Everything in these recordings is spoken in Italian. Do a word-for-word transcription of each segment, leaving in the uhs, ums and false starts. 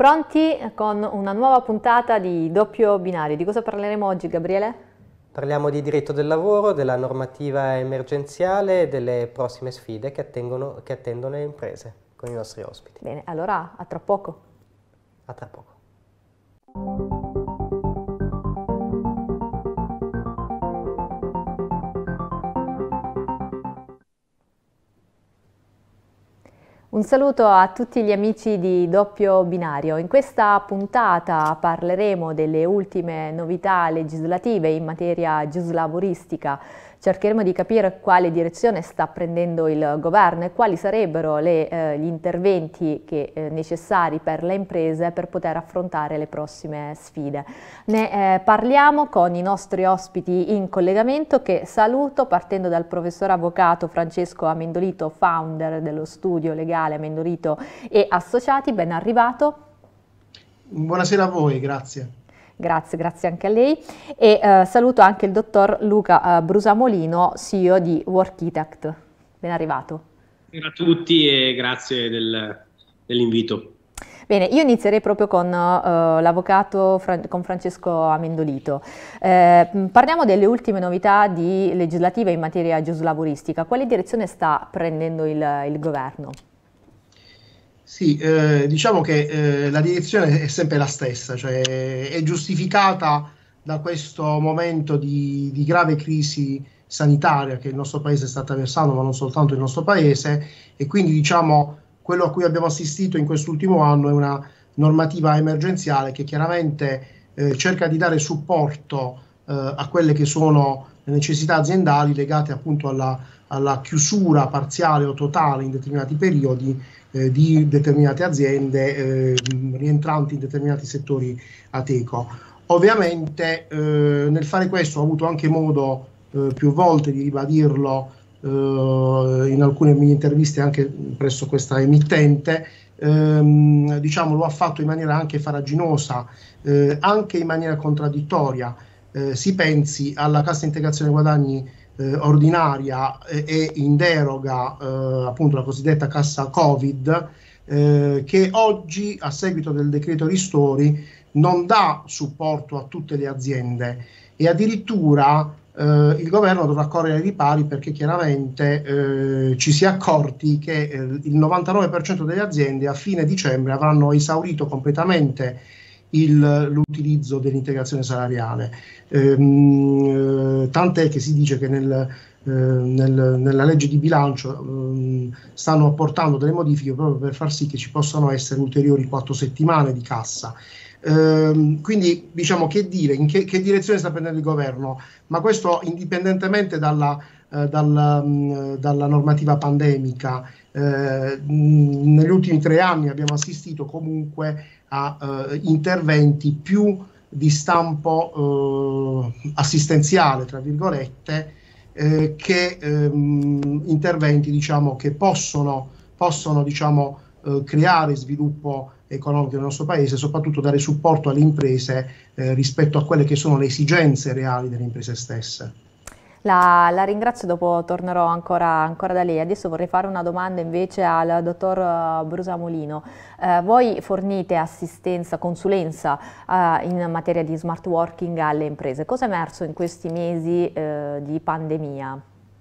Pronti con una nuova puntata di Doppio Binario. Di cosa parleremo oggi, Gabriele? Parliamo di diritto del lavoro, della normativa emergenziale e delle prossime sfide che attengono, che attendono le imprese con i nostri ospiti. Bene, allora a tra poco. A tra poco. Un saluto a tutti gli amici di Doppio Binario. In questa puntata parleremo delle ultime novità legislative in materia giuslavoristica. Cercheremo di capire quale direzione sta prendendo il governo e quali sarebbero le, eh, gli interventi che, eh, necessari per le imprese per poter affrontare le prossime sfide. Ne eh, parliamo con i nostri ospiti in collegamento, che saluto partendo dal professor avvocato Francesco Amendolito, founder dello studio legale Amendolito e Associati. Ben arrivato. Buonasera a voi, grazie. Grazie, grazie anche a lei e eh, saluto anche il dottor Luca eh, Brusamolino, C E O di Workitact. Ben arrivato. Buonasera a tutti e grazie del, dell'invito. Bene, io inizierei proprio con uh, l'avvocato Fran con Francesco Amendolito. Eh, parliamo delle ultime novità di legislative in materia giuslavoristica. Quale direzione sta prendendo il, il governo? Sì, eh, diciamo che eh, la direzione è sempre la stessa, cioè è giustificata da questo momento di, di grave crisi sanitaria che il nostro paese sta attraversando, ma non soltanto il nostro paese, e quindi diciamo quello a cui abbiamo assistito in quest'ultimo anno è una normativa emergenziale che chiaramente eh, cerca di dare supporto eh, a quelle che sono le necessità aziendali legate appunto alla, alla chiusura parziale o totale in determinati periodi Eh, di determinate aziende eh, rientranti in determinati settori ateco. Ovviamente eh, nel fare questo ho avuto anche modo eh, più volte di ribadirlo eh, in alcune mie interviste anche presso questa emittente, ehm, diciamo lo ha fatto in maniera anche farraginosa, eh, anche in maniera contraddittoria. Eh, si pensi alla cassa integrazione guadagni Eh, ordinaria eh, e in deroga eh, appunto la cosiddetta cassa Covid, eh, che oggi a seguito del decreto ristori non dà supporto a tutte le aziende e addirittura eh, il governo dovrà correre ai ripari perché chiaramente eh, ci si è accorti che eh, il novantanove per cento delle aziende a fine dicembre avranno esaurito completamente l'utilizzo dell'integrazione salariale, ehm, tant'è che si dice che nel, eh, nel, nella legge di bilancio ehm, stanno apportando delle modifiche proprio per far sì che ci possano essere ulteriori quattro settimane di cassa. Ehm, quindi diciamo, che dire, in che, che direzione sta prendendo il governo? Ma questo indipendentemente dalla, eh, dalla, mh, dalla normativa pandemica. Eh, mh, negli ultimi tre anni abbiamo assistito comunque a eh, interventi più di stampo eh, assistenziale, tra virgolette, eh, che ehm, interventi diciamo, che possono, possono diciamo, eh, creare sviluppo economico nel nostro paese e soprattutto dare supporto alle imprese eh, rispetto a quelle che sono le esigenze reali delle imprese stesse. La, la ringrazio, dopo tornerò ancora, ancora da lei. Adesso vorrei fare una domanda invece al dottor Brusamolino. Eh, voi fornite assistenza, consulenza eh, in materia di smart working alle imprese. Cosa è emerso in questi mesi eh, di pandemia?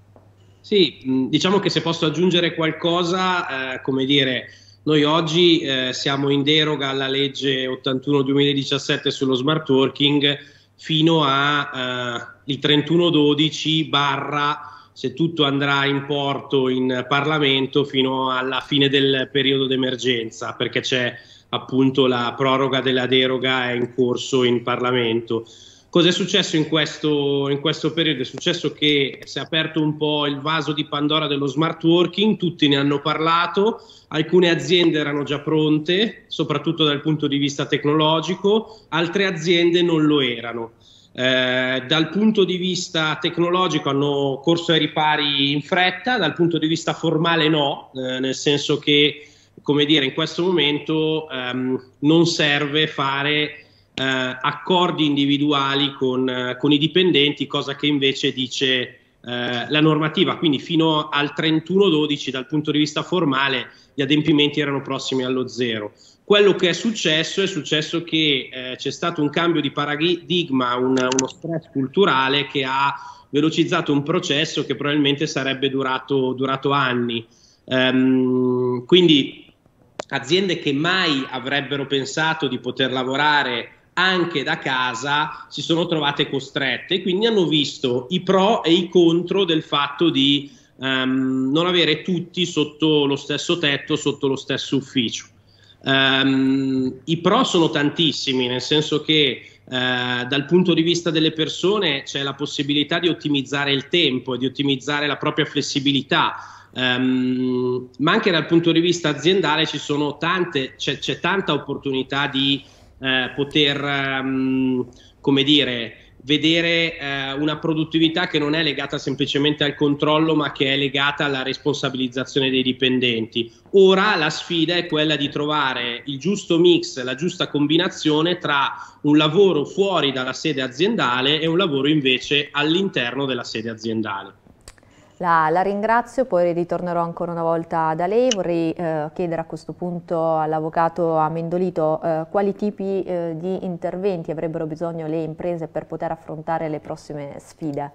Sì, diciamo che se posso aggiungere qualcosa, eh, come dire, noi oggi eh, siamo in deroga alla legge ottantuno duemiladiciassette sullo smart working fino a eh, il trentuno dodici barra, se tutto andrà in porto in Parlamento, fino alla fine del periodo d'emergenza, perché c'è appunto la proroga della deroga è in corso in Parlamento. Cosa è successo in questo, in questo periodo? È successo che si è aperto un po' il vaso di Pandora dello smart working, tutti ne hanno parlato, alcune aziende erano già pronte, soprattutto dal punto di vista tecnologico, altre aziende non lo erano. Eh, dal punto di vista tecnologico hanno corso ai ripari in fretta, dal punto di vista formale no, eh, nel senso che, come dire, in questo momento ehm, non serve fare eh, accordi individuali con, eh, con i dipendenti, cosa che invece dice eh, la normativa. Quindi fino al trentuno dodici dal punto di vista formale gli adempimenti erano prossimi allo zero. quello che è successo è successo che eh, c'è stato un cambio di paradigma, un, uno stress culturale che ha velocizzato un processo che probabilmente sarebbe durato, durato anni. Um, quindi aziende che mai avrebbero pensato di poter lavorare anche da casa si sono trovate costrette e quindi hanno visto i pro e i contro del fatto di um, non avere tutti sotto lo stesso tetto, sotto lo stesso ufficio. Um, I pro sono tantissimi, nel senso che Uh, dal punto di vista delle persone c'è la possibilità di ottimizzare il tempo e di ottimizzare la propria flessibilità, um, ma anche dal punto di vista aziendale ci sono tante, c'è, c'è tanta opportunità di uh, poter, um, come dire, vedere uh, una produttività che non è legata semplicemente al controllo, ma che è legata alla responsabilizzazione dei dipendenti. Ora la sfida è quella di trovare il giusto mix, la giusta combinazione tra un lavoro fuori dalla sede aziendale e un lavoro invece all'interno della sede aziendale. La, la ringrazio, poi ritornerò ancora una volta da lei. Vorrei eh, chiedere a questo punto all'avvocato Amendolito eh, quali tipi eh, di interventi avrebbero bisogno le imprese per poter affrontare le prossime sfide.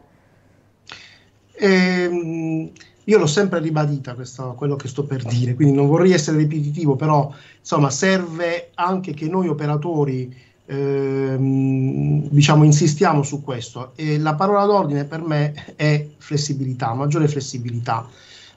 Ehm, io l'ho sempre ribadita questo, quello che sto per dire, quindi non vorrei essere ripetitivo, però insomma serve anche che noi operatori Ehm, diciamo insistiamo su questo, e la parola d'ordine per me è flessibilità, maggiore flessibilità.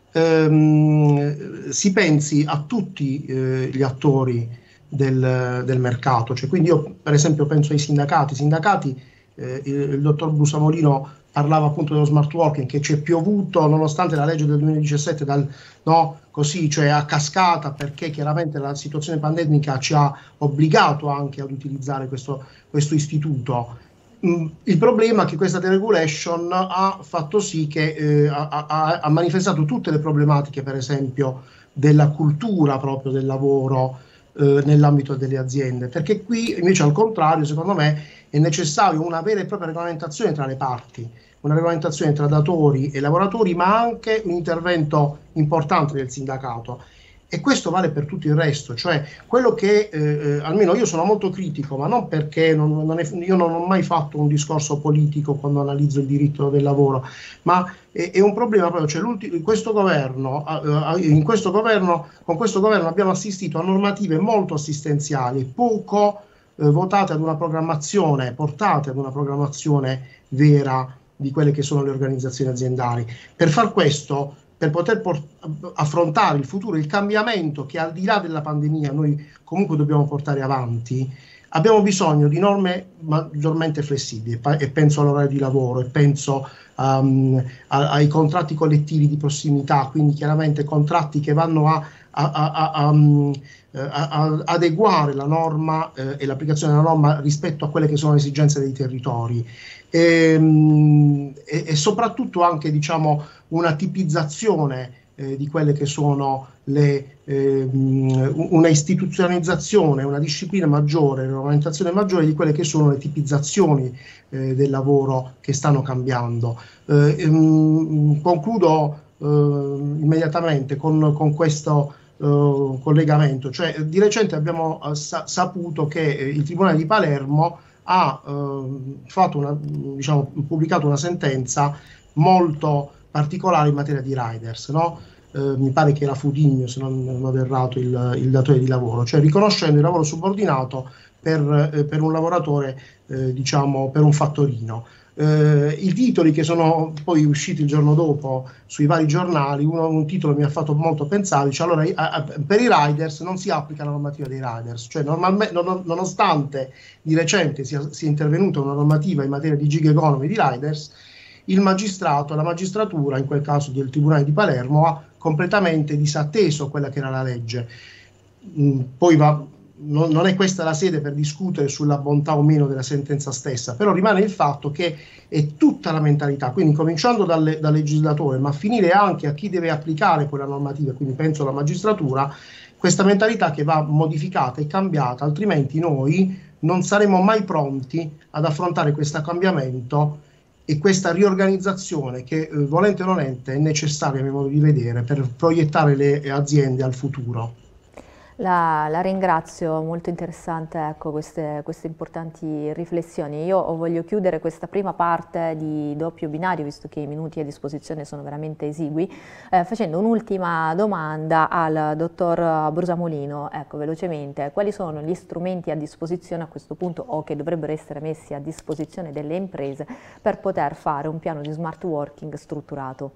Ehm, si pensi a tutti eh, gli attori del, del mercato, cioè, quindi io per esempio penso ai sindacati, sindacati eh, il, il dottor Brusamolino parlava appunto dello smart working, che ci è piovuto nonostante la legge del duemiladiciassette, dal, no, così, cioè a cascata, perché chiaramente la situazione pandemica ci ha obbligato anche ad utilizzare questo, questo istituto. Mm, il problema è che questa deregulation ha fatto sì che eh, ha, ha, ha manifestato tutte le problematiche, per esempio, della cultura proprio del lavoro eh, nell'ambito delle aziende, perché qui invece al contrario, secondo me, è necessario una vera e propria regolamentazione tra le parti, una regolamentazione tra datori e lavoratori, ma anche un intervento importante del sindacato. E questo vale per tutto il resto, cioè quello che, eh, almeno io sono molto critico, ma non perché non, non è, io non ho mai fatto un discorso politico quando analizzo il diritto del lavoro, ma è, è un problema proprio, cioè questo governo, in questo governo, con questo governo abbiamo assistito a normative molto assistenziali, poco eh, votate ad una programmazione, portate ad una programmazione vera di quelle che sono le organizzazioni aziendali. Per far questo, per poter affrontare il futuro, il cambiamento che al di là della pandemia noi comunque dobbiamo portare avanti, abbiamo bisogno di norme maggiormente flessibili, e penso all'orario di lavoro, e penso um, a, ai contratti collettivi di prossimità, quindi chiaramente contratti che vanno a, a, a, a, um, a, a adeguare la norma eh, e l'applicazione della norma rispetto a quelle che sono le esigenze dei territori. E, e, e soprattutto anche, diciamo, una tipizzazione eh, di quelle che sono le eh, una istituzionalizzazione, una disciplina maggiore, una regolamentazione maggiore di quelle che sono le tipizzazioni eh, del lavoro che stanno cambiando. Eh, ehm, concludo eh, immediatamente con, con questo eh, collegamento, cioè di recente abbiamo eh, sa saputo che eh, il Tribunale di Palermo ha eh, fatto una, diciamo, pubblicato una sentenza molto particolare in materia di riders, no? Eh, mi pare che era Fudigno, se non, non ho errato, il, il datore di lavoro, cioè riconoscendo il lavoro subordinato per, eh, per un lavoratore, eh, diciamo, per un fattorino. Eh, I titoli che sono poi usciti il giorno dopo sui vari giornali, uno, un titolo mi ha fatto molto pensare, dice allora a, a, per i riders non si applica la normativa dei riders, cioè normalmente, non, nonostante di recente sia, sia intervenuta una normativa in materia di gig economy di riders, il magistrato, la magistratura, in quel caso del Tribunale di Palermo, ha completamente disatteso quella che era la legge. Mm, poi va, non, non è questa la sede per discutere sulla bontà o meno della sentenza stessa, però rimane il fatto che è tutta la mentalità, quindi cominciando dal, dal legislatore, ma a finire anche a chi deve applicare poi la normativa, quindi penso alla magistratura, questa mentalità che va modificata e cambiata, altrimenti noi non saremo mai pronti ad affrontare questo cambiamento e questa riorganizzazione che, eh, volente o nolente, è necessaria, a mio modo di vedere, per proiettare le aziende al futuro. La, la ringrazio, molto interessante, ecco, queste, queste importanti riflessioni. Io voglio chiudere questa prima parte di doppio binario, visto che i minuti a disposizione sono veramente esigui, eh, facendo un'ultima domanda al dottor Brusamolino. Ecco, velocemente, quali sono gli strumenti a disposizione a questo punto o che dovrebbero essere messi a disposizione delle imprese per poter fare un piano di smart working strutturato?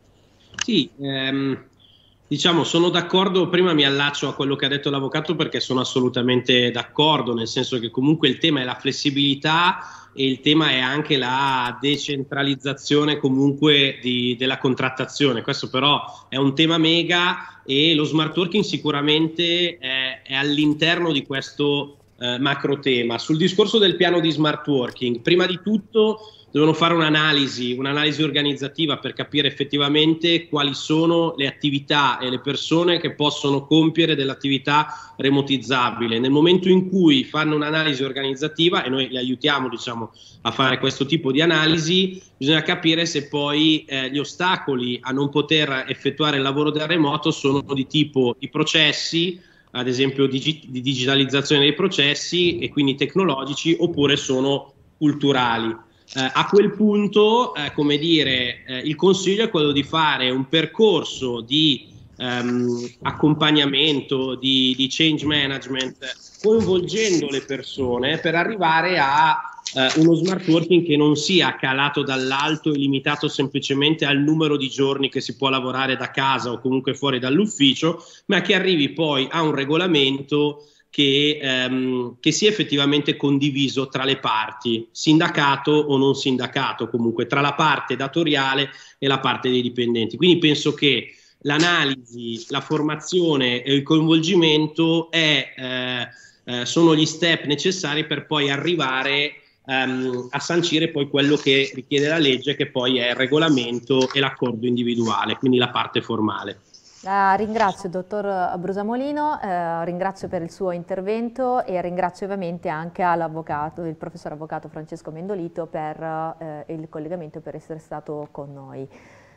Sì, ehm... Diciamo, sono d'accordo, prima mi allaccio a quello che ha detto l'avvocato perché sono assolutamente d'accordo, nel senso che comunque il tema è la flessibilità e il tema è anche la decentralizzazione comunque di, della contrattazione. Questo però è un tema mega e lo smart working sicuramente è, è all'interno di questo eh, macro tema. Sul discorso del piano di smart working, prima di tutto devono fare un'analisi, un'analisi organizzativa per capire effettivamente quali sono le attività e le persone che possono compiere dell'attività remotizzabile. Nel momento in cui fanno un'analisi organizzativa, e noi li aiutiamo, diciamo, a fare questo tipo di analisi, bisogna capire se poi eh, gli ostacoli a non poter effettuare il lavoro da remoto sono di tipo i processi, ad esempio digi- di digitalizzazione dei processi e quindi tecnologici, oppure sono culturali. Eh, a quel punto, eh, come dire, eh, il consiglio è quello di fare un percorso di ehm, accompagnamento, di, di change management, coinvolgendo le persone per arrivare a eh, uno smart working che non sia calato dall'alto e limitato semplicemente al numero di giorni che si può lavorare da casa o comunque fuori dall'ufficio, ma che arrivi poi a un regolamento Che, ehm, che sia effettivamente condiviso tra le parti, sindacato o non sindacato, comunque tra la parte datoriale e la parte dei dipendenti. Quindi penso che l'analisi, la formazione e il coinvolgimento è, eh, eh, sono gli step necessari per poi arrivare ehm, a sancire poi quello che richiede la legge, che poi è il regolamento e l'accordo individuale, quindi la parte formale. La ringrazio, dottor Brusamolino, eh, ringrazio per il suo intervento e ringrazio ovviamente anche all'avvocato, il professor avvocato Francesco Mendolito per eh, il collegamento, per essere stato con noi.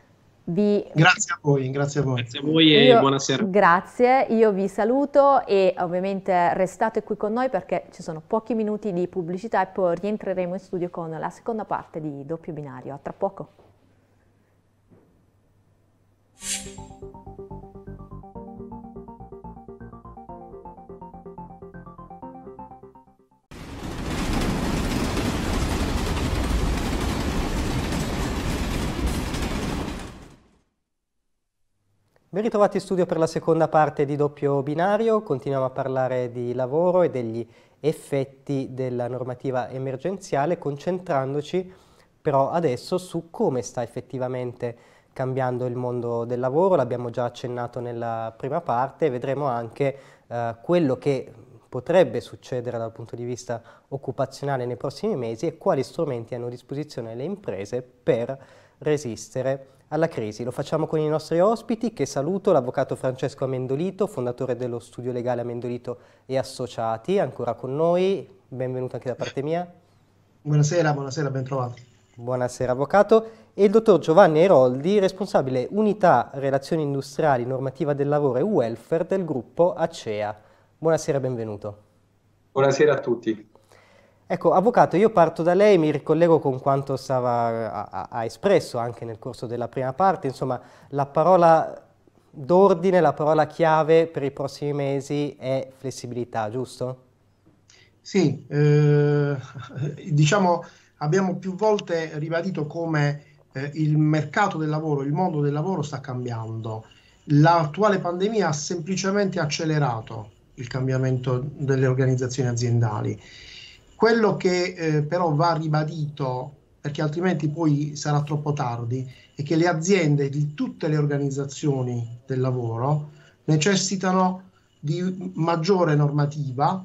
Vi... Grazie a voi, grazie a voi. Grazie a voi e io, buonasera. Grazie, io vi saluto e ovviamente restate qui con noi perché ci sono pochi minuti di pubblicità e poi rientreremo in studio con la seconda parte di Doppio Binario. A tra poco. Ben ritrovati in studio per la seconda parte di Doppio Binario. Continuiamo a parlare di lavoro e degli effetti della normativa emergenziale, concentrandoci però adesso su come sta effettivamente cambiando il mondo del lavoro. L'abbiamo già accennato nella prima parte, vedremo anche eh, quello che potrebbe succedere dal punto di vista occupazionale nei prossimi mesi e quali strumenti hanno a disposizione le imprese per resistere alla crisi. Lo facciamo con i nostri ospiti, che saluto: l'avvocato Francesco Amendolito, fondatore dello studio legale Amendolito e Associati, ancora con noi, benvenuto anche da parte mia. Buonasera, buonasera, ben trovato. Buonasera avvocato. E il dottor Giovanni Airoldi, responsabile unità relazioni industriali, normativa del lavoro e welfare del gruppo Acea. Buonasera, benvenuto. Buonasera a tutti. Ecco, avvocato, io parto da lei, mi ricollego con quanto stava, ha, ha espresso anche nel corso della prima parte. Insomma, la parola d'ordine, la parola chiave per i prossimi mesi è flessibilità, giusto? Sì, eh, diciamo, abbiamo più volte ribadito come eh, il mercato del lavoro, il mondo del lavoro sta cambiando. L'attuale pandemia ha semplicemente accelerato il cambiamento delle organizzazioni aziendali. Quello che eh, però va ribadito, perché altrimenti poi sarà troppo tardi, è che le aziende di tutte le organizzazioni del lavoro necessitano di maggiore normativa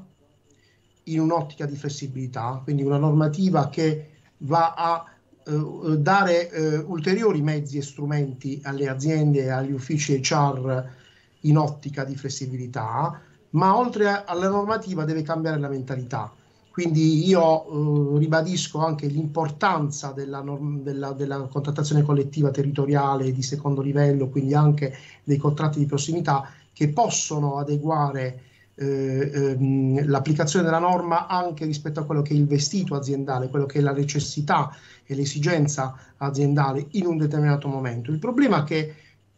in un'ottica di flessibilità, quindi una normativa che va a eh, dare eh, ulteriori mezzi e strumenti alle aziende e agli uffici H R in ottica di flessibilità, ma oltre alla normativa deve cambiare la mentalità. Quindi io eh, ribadisco anche l'importanza della, della, della contrattazione collettiva territoriale di secondo livello, quindi anche dei contratti di prossimità che possono adeguare eh, ehm, l'applicazione della norma anche rispetto a quello che è il vestito aziendale, quello che è la necessità e l'esigenza aziendale in un determinato momento. Il problema è che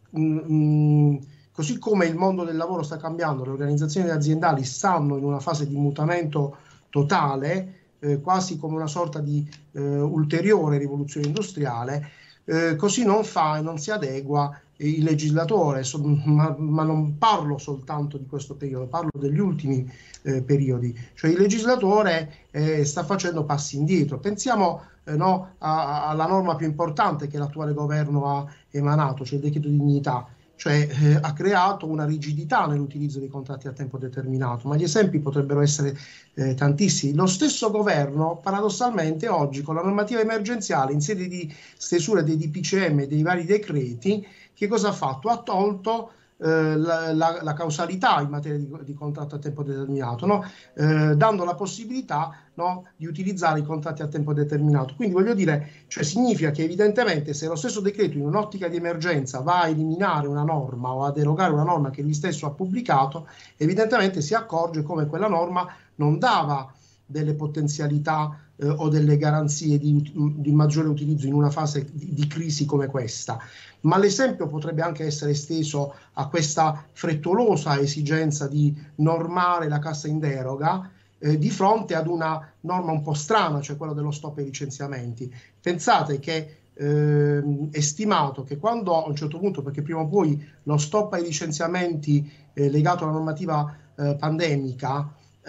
mh, così come il mondo del lavoro sta cambiando, le organizzazioni aziendali stanno in una fase di mutamento totale, eh, quasi come una sorta di eh, ulteriore rivoluzione industriale, eh, così non fa e non si adegua il legislatore, so, ma, ma non parlo soltanto di questo periodo, parlo degli ultimi eh, periodi, cioè il legislatore eh, sta facendo passi indietro. Pensiamo eh, no, a, alla norma più importante che l'attuale governo ha emanato, cioè il decreto dignità, cioè eh, ha creato una rigidità nell'utilizzo dei contratti a tempo determinato, ma gli esempi potrebbero essere eh, tantissimi. Lo stesso governo, paradossalmente, oggi con la normativa emergenziale in sede di stesura dei D P C M e dei vari decreti, che cosa ha fatto? Ha tolto eh, la, la, la causalità in materia di, di contratto a tempo determinato, no? eh, dando la possibilità, no, di utilizzare i contratti a tempo determinato. Quindi voglio dire, cioè significa che evidentemente se lo stesso decreto in un'ottica di emergenza va a eliminare una norma o a derogare una norma che lui stesso ha pubblicato, evidentemente si accorge come quella norma non dava delle potenzialità eh, o delle garanzie di, di maggiore utilizzo in una fase di, di crisi come questa. Ma l'esempio potrebbe anche essere esteso a questa frettolosa esigenza di normare la cassa in deroga eh, di fronte ad una norma un po' strana, cioè quella dello stop ai licenziamenti. Pensate che eh, è stimato che quando a un certo punto, perché prima o poi lo stop ai licenziamenti eh, legato alla normativa eh, pandemica,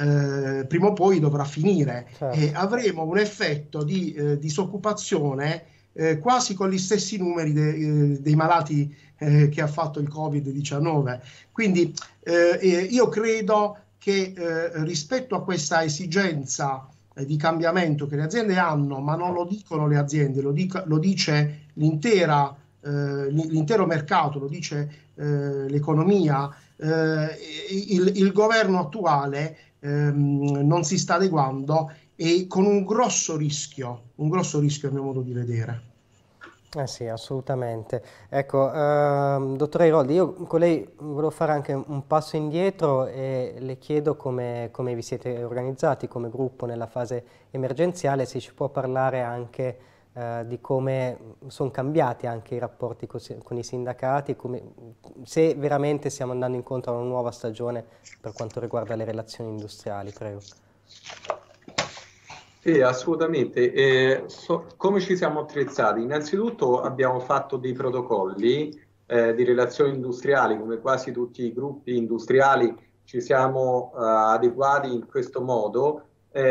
eh, prima o poi dovrà finire, certo, e avremo un effetto di eh, disoccupazione Eh, quasi con gli stessi numeri de, eh, dei malati eh, che ha fatto il Covid diciannove. Quindi eh, io credo che eh, rispetto a questa esigenza eh, di cambiamento che le aziende hanno, ma non lo dicono le aziende, lo, dica, lo dice l'intera, eh, l'intero mercato, lo dice eh, l'economia, eh, il, il governo attuale ehm, non si sta adeguando, e con un grosso rischio, un grosso rischio a mio modo di vedere. Eh sì, assolutamente. Ecco, ehm, dottor Airoldi, io con lei volevo fare anche un passo indietro e le chiedo come, come vi siete organizzati come gruppo nella fase emergenziale, se ci può parlare anche eh, di come sono cambiati anche i rapporti con, con i sindacati, come, se veramente stiamo andando incontro a una nuova stagione per quanto riguarda le relazioni industriali. Prego. Sì, assolutamente. Eh, so, come ci siamo attrezzati? Innanzitutto abbiamo fatto dei protocolli eh, di relazioni industriali, come quasi tutti i gruppi industriali ci siamo eh, adeguati in questo modo,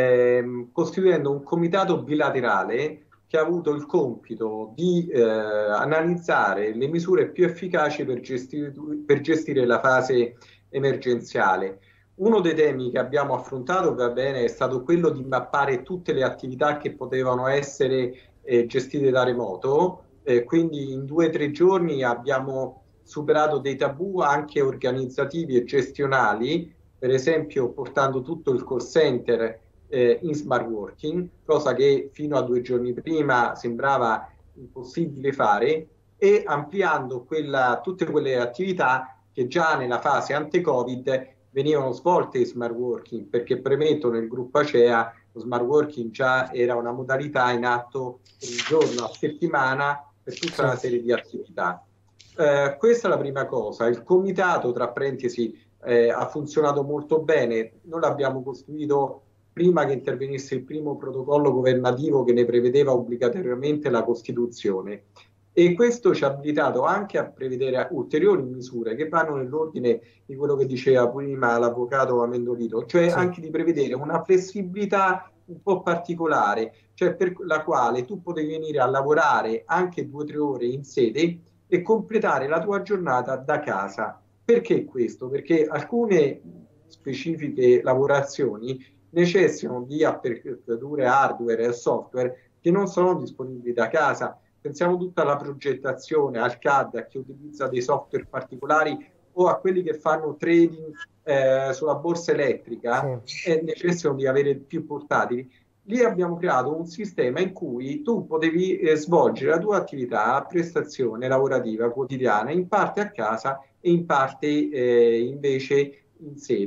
eh, costituendo un comitato bilaterale che ha avuto il compito di eh, analizzare le misure più efficaci per gestire, per gestire la fase emergenziale. Uno dei temi che abbiamo affrontato, va bene, è stato quello di mappare tutte le attività che potevano essere eh, gestite da remoto, eh, quindi in due o tre giorni abbiamo superato dei tabù anche organizzativi e gestionali, per esempio portando tutto il call center eh, in smart working, cosa che fino a due giorni prima sembrava impossibile fare, e ampliando quella, tutte quelle attività che già nella fase ante-Covid venivano svolte in smart working, perché premetto, nel gruppo Acea lo smart working già era una modalità in atto per un giorno a settimana per tutta una serie di attività. Eh, questa è la prima cosa. Il comitato, tra parentesi, eh, ha funzionato molto bene. Noi l'abbiamo costruito prima che intervenisse il primo protocollo governativo che ne prevedeva obbligatoriamente la costituzione. E questo ci ha abilitato anche a prevedere ulteriori misure che vanno nell'ordine di quello che diceva prima l'avvocato Amendolito, cioè sì, anche di prevedere una flessibilità un po' particolare, cioè per la quale tu potevi venire a lavorare anche due o tre ore in sede e completare la tua giornata da casa. Perché questo? Perché alcune specifiche lavorazioni necessitano di apparecchiature hardware e software che non sono disponibili da casa. Pensiamo tutta alla progettazione, al C A D, a chi utilizza dei software particolari o a quelli che fanno trading eh, sulla borsa elettrica, sì, e necessitano di avere più portatili. Lì abbiamo creato un sistema in cui tu potevi eh, svolgere la tua attività a prestazione lavorativa quotidiana, in parte a casa e in parte eh, invece in sede.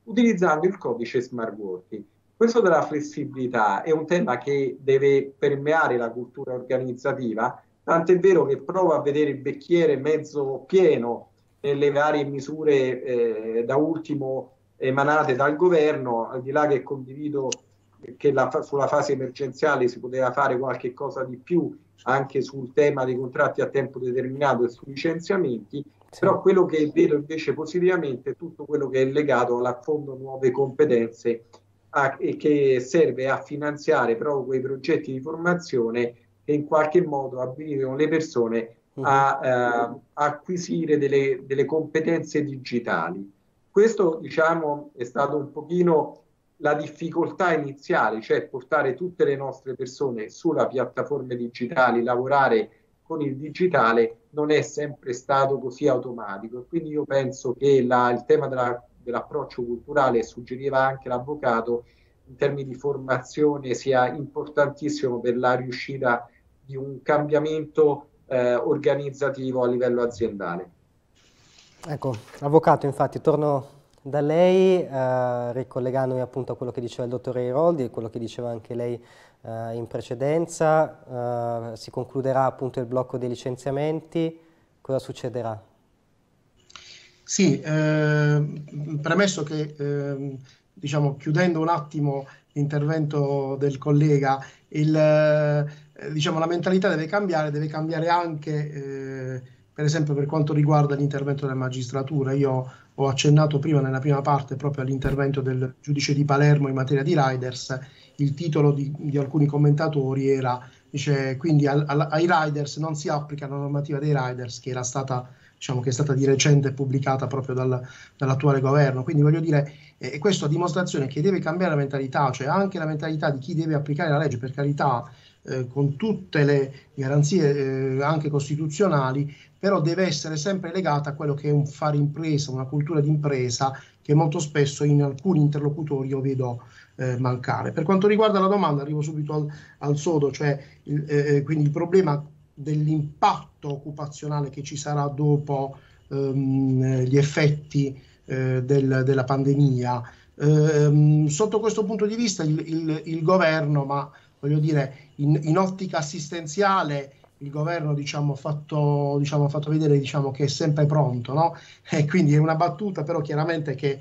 utilizzando il codice smart working. Questo della flessibilità è un tema che deve permeare la cultura organizzativa, tant'è vero che provo a vedere il bicchiere mezzo pieno nelle varie misure eh, da ultimo emanate dal governo, al di là che condivido che la, sulla fase emergenziale si poteva fare qualche cosa di più anche sul tema dei contratti a tempo determinato e sui licenziamenti, sì. Però quello che vedo invece positivamente è tutto quello che è legato al Fondo Nuove Competenze a, e che serve a finanziare proprio quei progetti di formazione che in qualche modo abilitano le persone a, eh, a acquisire delle, delle competenze digitali. Questo, diciamo, è stato un pochino la difficoltà iniziale, cioè portare tutte le nostre persone sulla piattaforme digitali, lavorare con il digitale non è sempre stato così automatico. Quindi io penso che la, il tema della, dell'approccio culturale, suggeriva anche l'avvocato, in termini di formazione sia importantissimo per la riuscita di un cambiamento eh, organizzativo a livello aziendale. Ecco, avvocato, infatti torno da lei, eh, ricollegandomi appunto a quello che diceva il dottore Airoldi e quello che diceva anche lei eh, in precedenza. Eh, si concluderà appunto il blocco dei licenziamenti. Cosa succederà? Sì, eh, premesso che, eh, diciamo, chiudendo un attimo l'intervento del collega, il, eh, diciamo, la mentalità deve cambiare, deve cambiare anche, eh, per esempio, per quanto riguarda l'intervento della magistratura. Io ho accennato prima, nella prima parte, proprio all'intervento del giudice di Palermo in materia di riders. Il titolo di, di alcuni commentatori era, dice, quindi al, al, ai riders non si applica la normativa dei riders, che era stata, diciamo, che è stata di recente pubblicata proprio dal, dall'attuale governo. Quindi voglio dire, e eh, questo a dimostrazione che deve cambiare la mentalità, cioè anche la mentalità di chi deve applicare la legge, per carità, eh, con tutte le garanzie eh, anche costituzionali, però deve essere sempre legata a quello che è un fare impresa, una cultura di impresa che molto spesso in alcuni interlocutori io vedo eh, mancare. Per quanto riguarda la domanda, arrivo subito al, al sodo, cioè il, eh, quindi il problema dell'impatto occupazionale che ci sarà dopo ehm, gli effetti eh, del, della pandemia. Ehm, sotto questo punto di vista il, il, il governo, ma voglio dire in, in ottica assistenziale, il governo, diciamo, fatto, diciamo, fatto vedere, diciamo, che è sempre pronto, no? E quindi è una battuta, però chiaramente che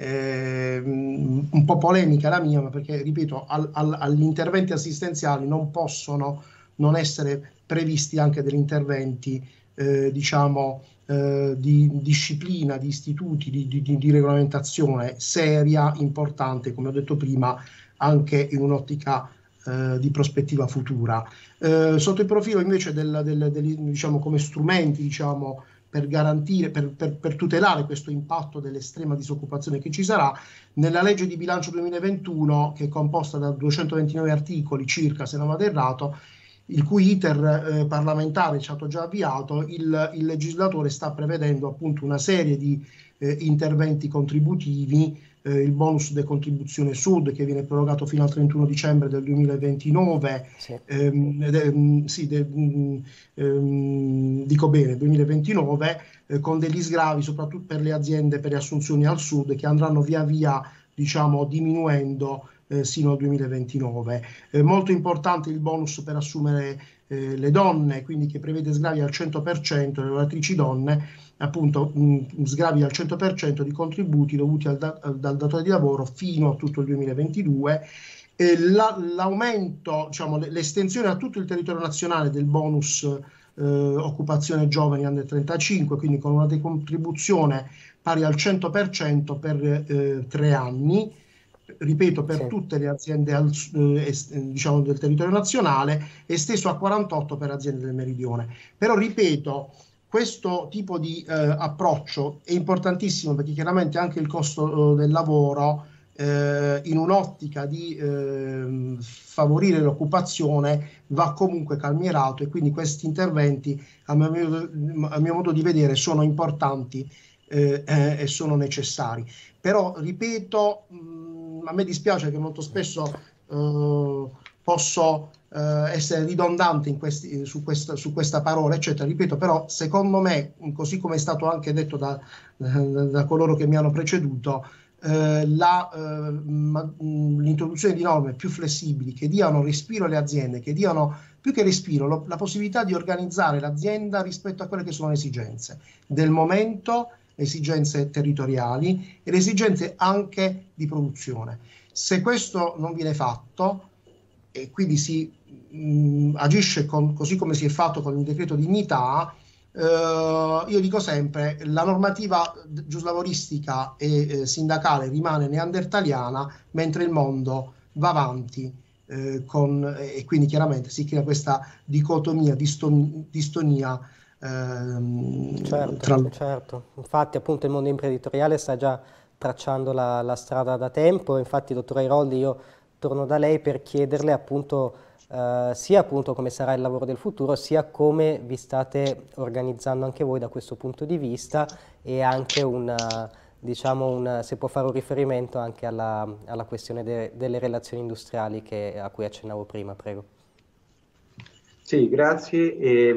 eh, un po' polemica la mia, ma perché, ripeto, al, al, agli interventi assistenziali non possono non essere previsti anche degli interventi, eh, diciamo, eh, di disciplina, di istituti, di, di, di regolamentazione seria, importante, come ho detto prima, anche in un'ottica eh, di prospettiva futura. Eh, sotto il profilo invece del, del, del, diciamo, come strumenti, diciamo, per garantire, per, per, per tutelare questo impatto dell'estrema disoccupazione che ci sarà, nella legge di bilancio duemilaventuno, che è composta da duecentoventinove articoli circa, se non vado errato, il cui iter eh, parlamentare è stato già avviato, il, il legislatore sta prevedendo appunto una serie di eh, interventi contributivi, eh, il bonus de contribuzione Sud che viene prorogato fino al trentuno dicembre del duemilaventinove, sì. ehm, de, sì, de, ehm, dico bene, duemilaventinove, eh, con degli sgravi soprattutto per le aziende, per le assunzioni al Sud, che andranno via via, diciamo, diminuendo Eh, sino al duemilaventinove. Eh, molto importante il bonus per assumere eh, le donne, quindi che prevede sgravi al cento per cento, le lavoratrici donne, appunto mh, sgravi al cento per cento di contributi dovuti al, da, al, dal datore di lavoro fino a tutto il duemilaventidue. Eh, la, l'aumento, diciamo, l'estensione a tutto il territorio nazionale del bonus eh, occupazione giovani under trentacinque, quindi con una decontribuzione pari al cento per cento per eh, tre anni, ripeto, per sì. tutte le aziende al, eh, diciamo, del territorio nazionale, esteso a quarantotto per aziende del meridione. Però, ripeto, questo tipo di eh, approccio è importantissimo, perché chiaramente anche il costo eh, del lavoro, eh, in un'ottica di eh, favorire l'occupazione, va comunque calmierato, e quindi questi interventi, a mio, a mio modo di vedere, sono importanti eh, eh, e sono necessari. Però, ripeto, mh, a me dispiace che molto spesso eh, posso eh, essere ridondante in questi, su, questa, su questa parola, eccetera. Ripeto, però, secondo me, così come è stato anche detto da, da, da coloro che mi hanno preceduto, eh, la, eh, ma, l'introduzione di norme più flessibili che diano respiro alle aziende, che diano più che respiro lo, la possibilità di organizzare l'azienda rispetto a quelle che sono le esigenze del momento, le esigenze territoriali e le esigenze anche di produzione. Se questo non viene fatto e quindi si mh, agisce con, così come si è fatto con il decreto dignità, eh, io dico sempre la normativa giuslavoristica e eh, sindacale rimane neandertaliana, mentre il mondo va avanti eh, con, e quindi chiaramente si crea questa dicotomia, diston, distonia ehm, Certo, tra... certo. Infatti appunto il mondo imprenditoriale sta già tracciando la, la strada da tempo. Infatti, dottor Airoldi, io torno da lei per chiederle appunto eh, sia appunto come sarà il lavoro del futuro, sia come vi state organizzando anche voi da questo punto di vista, e anche una, diciamo un, se può fare un riferimento anche alla, alla questione de, delle relazioni industriali che, a cui accennavo prima, prego. Sì, grazie. E,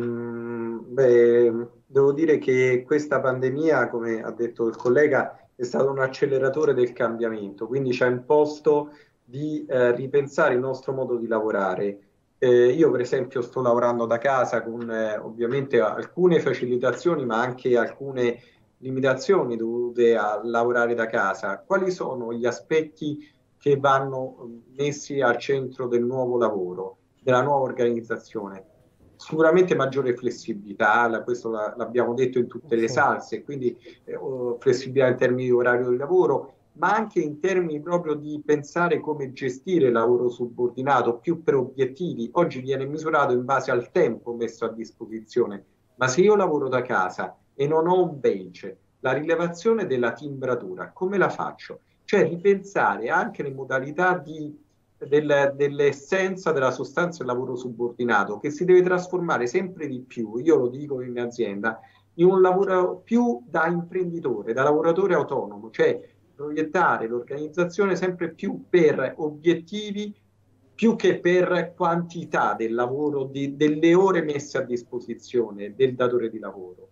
beh, devo dire che questa pandemia, come ha detto il collega, è stato un acceleratore del cambiamento, quindi ci ha imposto di eh, ripensare il nostro modo di lavorare. Eh, io per esempio sto lavorando da casa con eh, ovviamente alcune facilitazioni, ma anche alcune limitazioni dovute a lavorare da casa. Quali sono gli aspetti che vanno messi al centro del nuovo lavoro, della nuova organizzazione? Sicuramente maggiore flessibilità, questo l'abbiamo detto in tutte le salse, quindi eh, flessibilità in termini di orario di lavoro, ma anche in termini proprio di pensare come gestire il lavoro subordinato, più per obiettivi. Oggi viene misurato in base al tempo messo a disposizione, ma se io lavoro da casa e non ho un bench, la rilevazione della timbratura, come la faccio? Cioè ripensare anche le modalità di Del, dell'essenza della sostanza del lavoro subordinato, che si deve trasformare sempre di più, io lo dico in azienda, in un lavoro più da imprenditore, da lavoratore autonomo, cioè proiettare l'organizzazione sempre più per obiettivi più che per quantità del lavoro, di, delle ore messe a disposizione del datore di lavoro.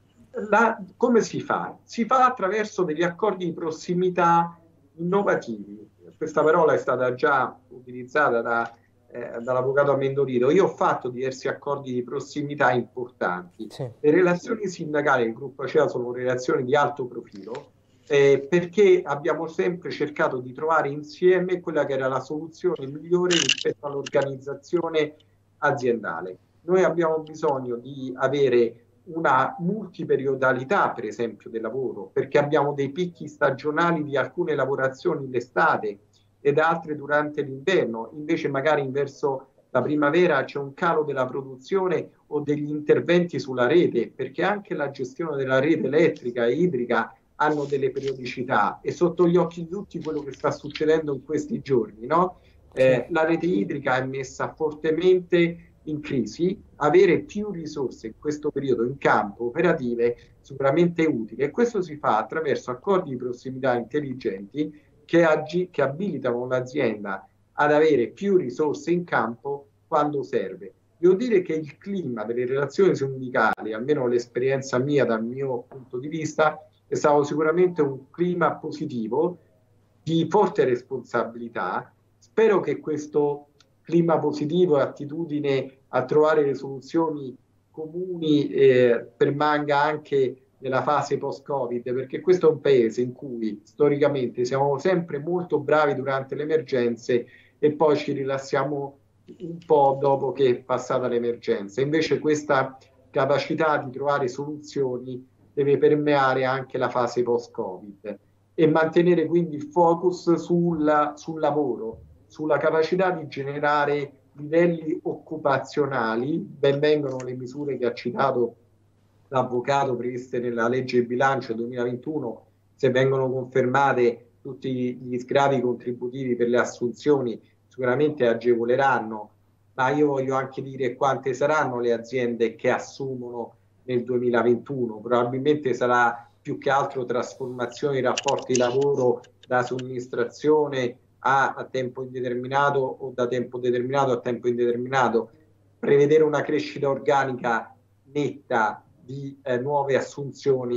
La, come si fa? Si fa attraverso degli accordi di prossimità innovativi. Questa parola è stata già utilizzata da, eh, dall'avvocato Amendolino. Io ho fatto diversi accordi di prossimità importanti. Sì. Le relazioni sindacali del gruppo ACEA sono relazioni di alto profilo, eh, perché abbiamo sempre cercato di trovare insieme quella che era la soluzione migliore rispetto all'organizzazione aziendale. Noi abbiamo bisogno di avere una multiperiodalità, per esempio, del lavoro, perché abbiamo dei picchi stagionali di alcune lavorazioni l'estate ed altre durante l'inverno, invece magari verso la primavera c'è un calo della produzione o degli interventi sulla rete, perché anche la gestione della rete elettrica e idrica hanno delle periodicità, e sotto gli occhi di tutti quello che sta succedendo in questi giorni, no? Eh, la rete idrica è messa fortemente in crisi. Avere più risorse in questo periodo in campo operative sicuramente utile, e questo si fa attraverso accordi di prossimità intelligenti che, agi, che abilitano l'azienda ad avere più risorse in campo quando serve. Devo dire che il clima delle relazioni sindacali, almeno l'esperienza mia dal mio punto di vista, è stato sicuramente un clima positivo, di forte responsabilità. Spero che questo clima positivo e attitudine a trovare le soluzioni comuni eh, permanga anche nella fase post-Covid, perché questo è un paese in cui storicamente siamo sempre molto bravi durante le emergenze e poi ci rilassiamo un po' dopo che è passata l'emergenza. Invece questa capacità di trovare soluzioni deve permeare anche la fase post-Covid e mantenere quindi il focus sulla, sul lavoro, sulla capacità di generare livelli occupazionali. Ben vengono le misure che ha citato l'avvocato previste nella legge di bilancio duemilaventuno, se vengono confermate tutti gli sgravi contributivi per le assunzioni sicuramente agevoleranno, ma io voglio anche dire quante saranno le aziende che assumono nel duemilaventuno. Probabilmente sarà più che altro trasformazione di rapporti di lavoro da somministrazione a, a tempo indeterminato o da tempo determinato a tempo indeterminato. Prevedere una crescita organica netta di eh, nuove assunzioni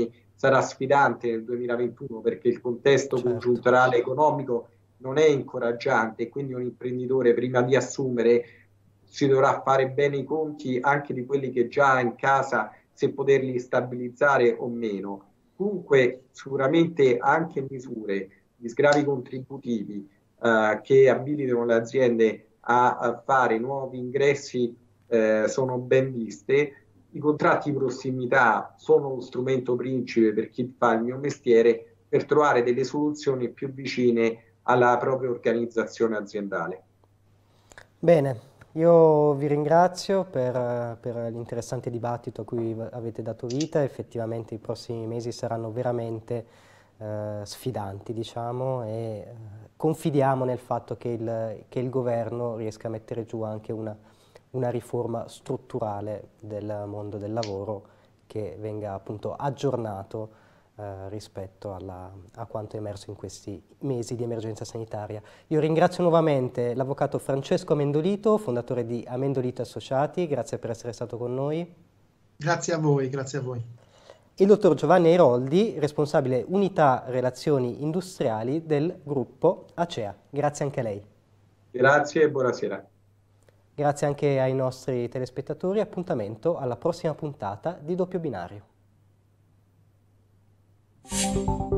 sarà sfidante nel duemilaventuno perché il contesto certo. congiunturale economico non è incoraggiante, quindi un imprenditore prima di assumere si dovrà fare bene i conti anche di quelli che già ha in casa, se poterli stabilizzare o meno. Comunque sicuramente anche misure di sgravi contributivi eh, che abilitano le aziende a, a fare nuovi ingressi eh, sono ben viste. I contratti di prossimità sono lo strumento principe per chi fa il mio mestiere per trovare delle soluzioni più vicine alla propria organizzazione aziendale. Bene, io vi ringrazio per, per l'interessante dibattito a cui avete dato vita. Effettivamente i prossimi mesi saranno veramente eh, sfidanti, diciamo, e eh, confidiamo nel fatto che il, che il governo riesca a mettere giù anche una una riforma strutturale del mondo del lavoro che venga appunto aggiornato eh, rispetto alla, a quanto è emerso in questi mesi di emergenza sanitaria. Io ringrazio nuovamente l'avvocato Francesco Amendolito, fondatore di Amendolito Associati, grazie per essere stato con noi. Grazie a voi, grazie a voi. E il dottor Giovanni Airoldi, responsabile unità relazioni industriali del gruppo Acea. Grazie anche a lei. Grazie e buonasera. Grazie anche ai nostri telespettatori, appuntamento alla prossima puntata di Doppio Binario.